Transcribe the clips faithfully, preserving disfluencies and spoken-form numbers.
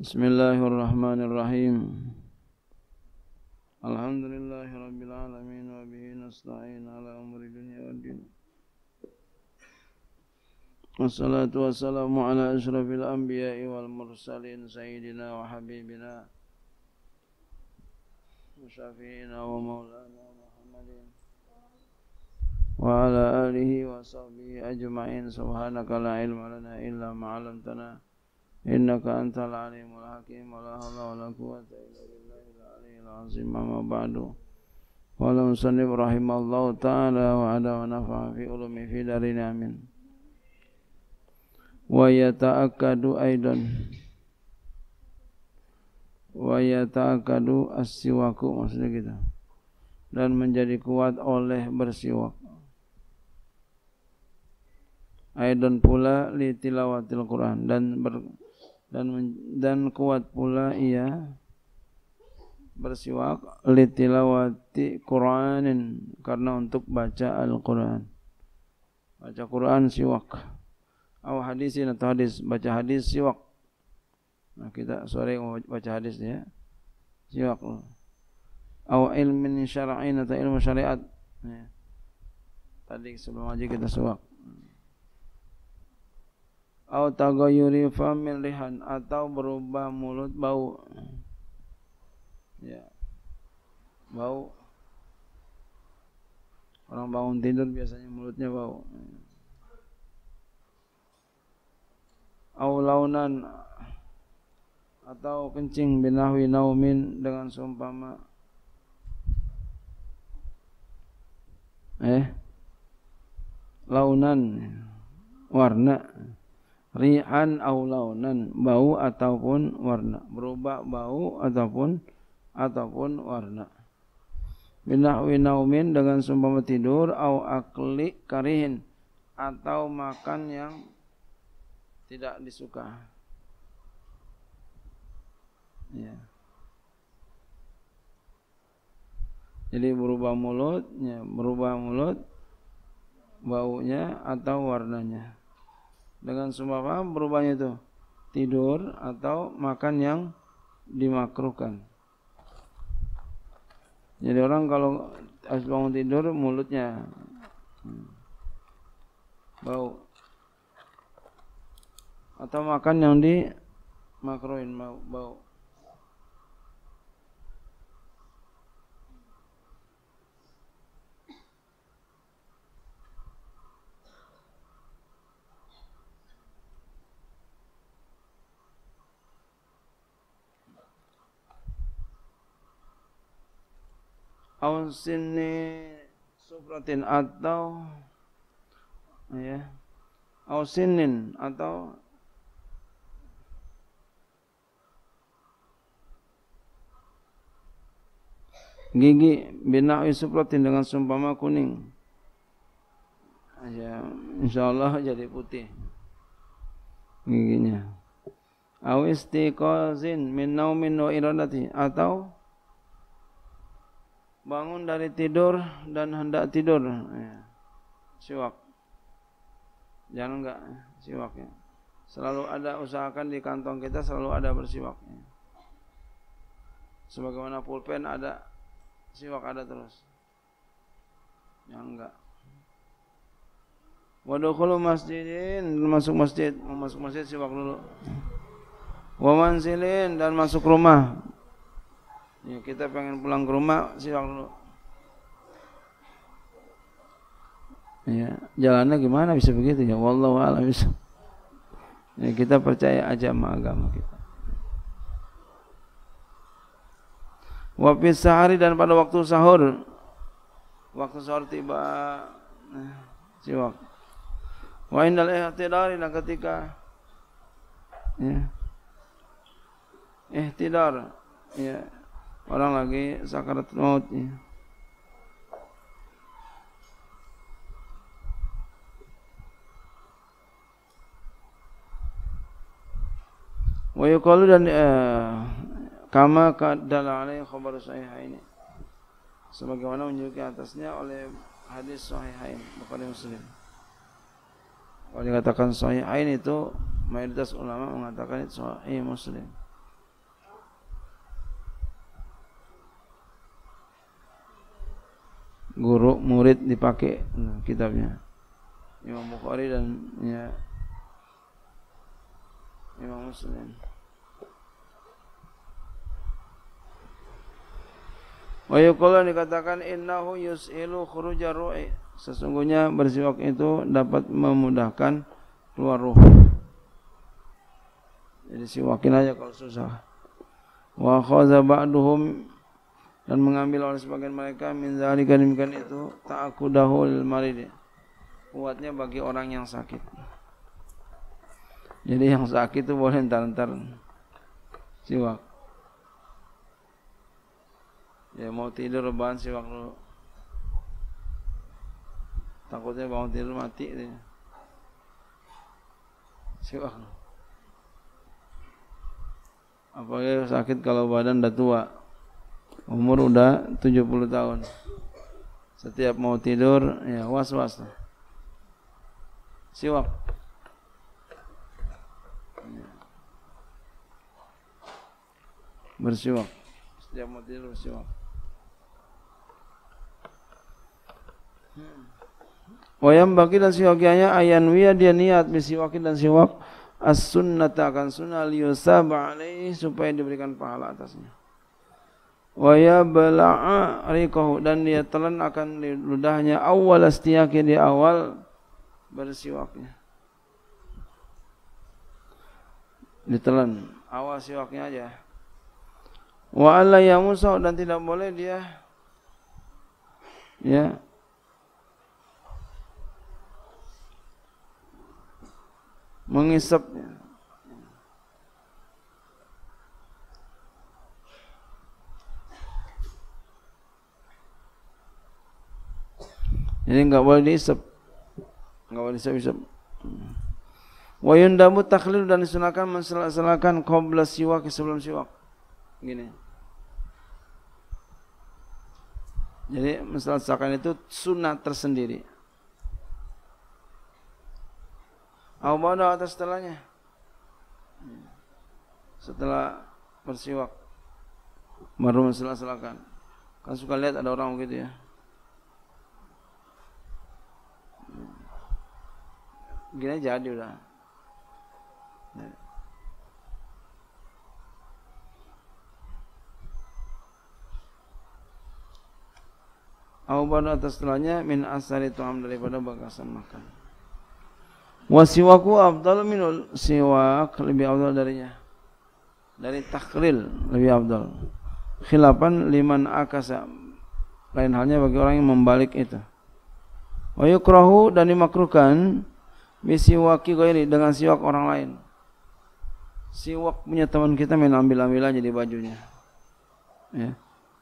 Bismillahirrahmanirrahim. Alhamdulillahirabbil alamin wa bihi nasta'in ala umuri dunya waddin. Wassalatu wassalamu ala asyrafil anbiya'i wal mursalin sayyidina wa habibina wa syafi'ina wa maulana Muhammadin wa ala alihi wa sahbihi ajma'in. Subhanaka la ilma lana illa ma 'allamtana innaka antal alimul hakim. Wa la haula wa la quwwata illa billahil aliyyil azim. Amma ba'du. Qala musannif rahimallahu ta'ala wa ada wa nafa'a fi ulumi fi darin amin. Wa yata'akkadu aidan wa yata'akkadu as-siwaku, maksudnya gitu, dan menjadi kuat oleh bersiwak. Aidan pula li tilawatil Quran, dan ber, dan dan kuat pula ia bersiwak li tilawati Quranin, karena untuk baca Al-Quran. Baca Quran siwak. Aw hadisin, atau hadis, baca hadis siwak. Nah, kita sore mau baca hadis ya, siwak. Aw ilmin syar'in, atau ilmu syariat ya. Tadi sebelum aja kita siwak. Aw tagayyuri famil rihan, atau berubah mulut bau. Ya. Bau. Orang bangun tidur biasanya mulutnya bau. Aw launan, atau kencing binahwi naumin, dengan seumpama eh launan warna, rihan aw launan, bau ataupun warna, berubah bau ataupun ataupun warna. Binahwi naumin, dengan seumpama tidur, aw akli karihin, atau makan yang tidak disuka. Ya. Jadi berubah mulutnya, berubah mulut, baunya atau warnanya. Dengan seumpama berubahnya itu tidur atau makan yang dimakruhkan. Jadi orang kalau habis bangun tidur mulutnya bau, atau makan yang dimakruhin bau. Aw sinni sufratin, atau ya, aw sinnin, atau gigi binahwi sufratin, dengan seumpama kuning. Ya, insyaallah jadi putih giginya. Aw istiqazin min naumin wa iradati, atau bangun dari tidur dan hendak tidur. Ya. Siwak. Jangan enggak siwak ya. Selalu ada, usahakan di kantong kita selalu ada bersiwak. Ya. Sebagaimana pulpen ada, siwak ada terus. Jangan enggak. Wa dukhulu masjidin, masuk masjid, masuk masjid siwak dulu. Wa manzilin, dan masuk rumah. Ya, kita pengen pulang ke rumah, siwak dulu. Ya, jalannya gimana bisa begitu ya? Wallahu a'lam bisa. Ya, kita percaya aja sama agama kita. Wa fi sahari, dan pada waktu sahur. Waktu sahur tiba, nah, siwak. Wa indal ihtidari, dan ketika ya, ihtidar, ya, orang lagi sakarat maut ya. Wa yuqalu, dan eh, kama kadala alaihi khabar sahihain, sebagaimana menunjukkan atasnya oleh hadis sahihain Bukhari Muslim. Kalau dikatakan sahihain itu mayoritas ulama mengatakan itu sahih Muslim. guru murid dipakai nah, kitabnya Imam Bukhari dan ya Imam Muslim. Wa yuqalu dikatakan innahu yus'ilu khuruja ru'i, sesungguhnya bersiwak itu dapat memudahkan keluar ruh. Jadi siwakin aja kalau susah. Wa khaza ba'duhum, dan mengambil oleh sebagian mereka min zalika demikian itu ta'akudahu lil marid, kuatnya bagi orang yang sakit. Jadi yang sakit itu boleh entar-entar siwak. Ya mau tidur rebahan siwak dulu. Takutnya bangun tidur mati dia. Siwak. Apalagi sakit kalau badan udah tua, umur udah tujuh puluh tahun. Setiap mau tidur ya was-was. Siwak. Bersiwak. Setiap mau tidur bersiwak. Wayam bagi dan siwakianya ayanwiya, dia niat bisiwaki dan siwak as-sunnata akan sunnah liyusaba alaihi, supaya diberikan pahala atasnya. Waya bala'a riqahu, dan dia telan akan ludahnya awal astiyaki, di awal bersiwaknya. Ditelan awal siwaknya aja. Wa alla yamusa, dan tidak boleh dia ya mengisapnya. Jadi enggak boleh diisap. Enggak boleh diisap-isap. Wa yundamu takhlil, dan disunahkan mensela-selakan qabla siwak, sebelum siwak. Gini. Jadi mensela-selakan itu sunnah tersendiri. Awbada atas setelahnya, setelah bersiwak baru mensela-selakan. Kan suka lihat ada orang begitu ya. Gini jadi udah. Awbada atas setelahnya min asari tu'am, daripada bakasan makan. Wasiwaku afdal minul, siwak lebih afdal darinya, dari takhlil lebih afdal. Khilafan liman akasa, lain halnya bagi orang yang membalik itu. Wa yukrahu, dan dimakruhkan bisiwaki ghairi, dengan siwak orang lain. Siwak punya teman kita main ambil-ambil aja di bajunya. Ya.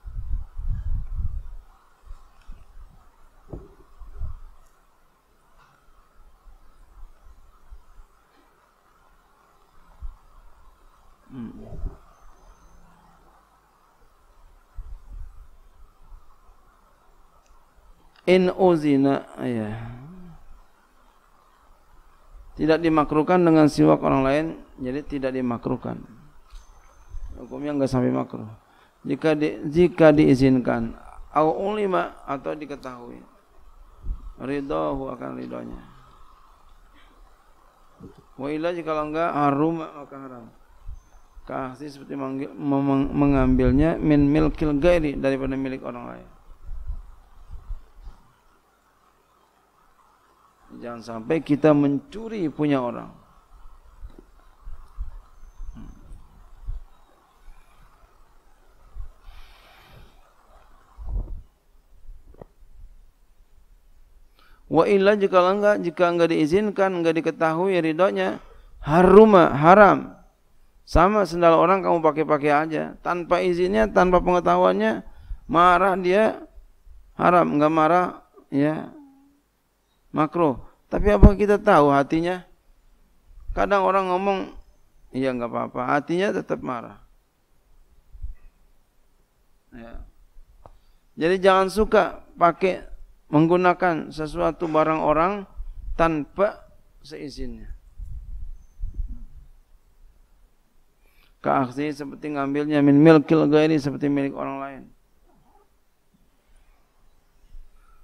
In uzina, ya. Tidak dimakruhkan dengan siwak orang lain, jadi tidak dimakruhkan. Hukumnya enggak sampai makruh. Jika di, jika diizinkan, au ulima, atau diketahui, ridhahu, akan ridhonya. Wa illa, jika enggak, harum, maka haram. Kahsi, seperti mengambilnya min milkil ghairi, daripada milik orang lain. Jangan sampai kita mencuri punya orang. Wa illa, jika enggak, jika enggak diizinkan, enggak diketahui ridhonya, haruma, haram. Sama sendal orang kamu pakai-pakai aja, tanpa izinnya, tanpa pengetahuannya, marah dia haram, enggak marah ya makruh. Tapi apa kita tahu hatinya? Kadang orang ngomong, iya enggak apa-apa, hatinya tetap marah. Ya. Jadi jangan suka pakai menggunakan sesuatu barang orang tanpa seizinnya. Kaakhzi, seperti ngambilnya min milkil ghairi, seperti milik orang lain.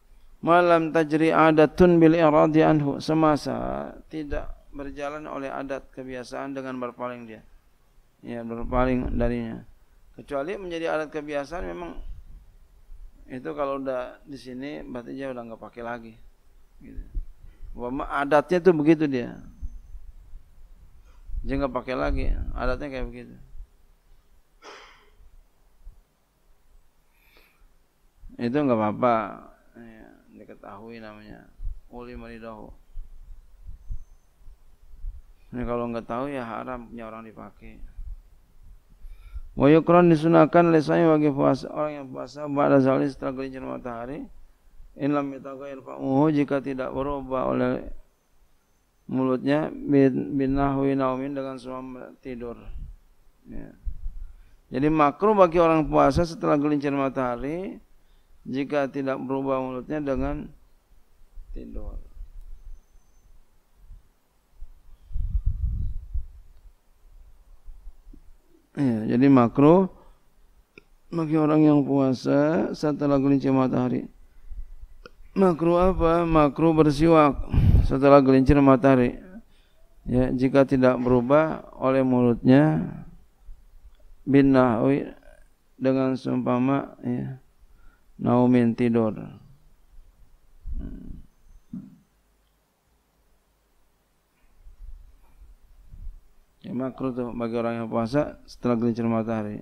malam tajri adatun bil iradi anhu, semasa tidak berjalan oleh adat kebiasaan dengan berpaling dia, ya berpaling darinya. Kecuali menjadi adat kebiasaan, memang itu kalau udah di sini berarti dia udah nggak pakai lagi. Gitu. Adatnya tuh begitu dia, dia nggak pakai lagi, adatnya kayak begitu. Itu nggak apa-apa, ya, diketahui namanya uli maridahu. Ini kalau nggak tahu ya haram punya orang dipakai. Wa yukran disunahkan lesanya bagi puasa orang yang puasa ba'da zawali setelah gelincir matahari. In lam yataghayyar fa'uhu, jika tidak berubah oleh mulutnya bin nahwi naumin, dengan semua tidur. Ya. Jadi makruh bagi orang puasa setelah gelincir matahari jika tidak berubah mulutnya dengan tidur. Ya, jadi makruh bagi orang yang puasa setelah gelincir matahari. Makruh apa? Makruh bersiwak setelah gelincir matahari. Ya, jika tidak berubah oleh mulutnya bin nahwi, dengan seumpama ya, naumin tidur. Hmm. Ya, makruh tuh bagi orang yang puasa setelah gelincir matahari.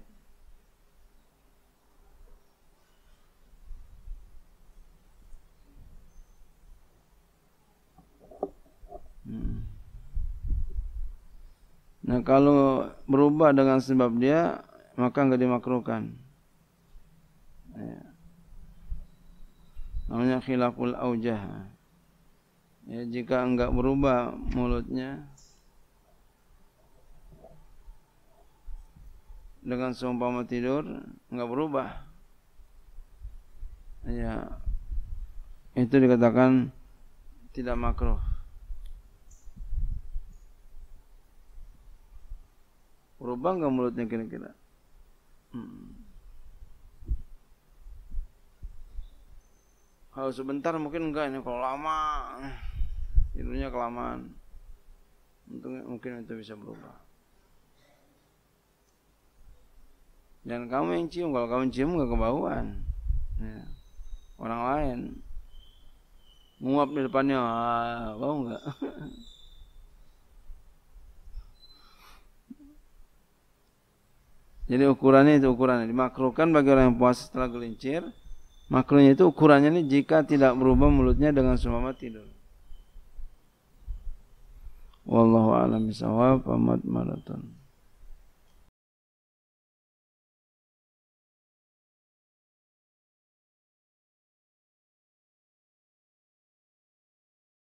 Hmm. Nah, kalau berubah dengan sebab dia, maka enggak dimakruhkan. Ya. Namanya khilaful aujah. Ya, jika enggak berubah mulutnya dengan seumpama tidur, enggak berubah, ya itu dikatakan tidak makruh. Berubah enggak mulutnya kira-kira? Hmm. Kalau sebentar mungkin enggak, ini kalau lama tidurnya kelamaan, mungkin itu bisa berubah. Dan kamu yang cium, kalau kamu cium enggak kebauan. Ya. Orang lain nguap di depannya, ah, bau enggak? Jadi ukurannya itu ukurannya dimakruhkan bagi orang yang puasa setelah gelincir. Makruhnya itu ukurannya ini jika tidak berubah mulutnya dengan seumpama tidur. Wallahu a'lam bishawab. Amat maraton.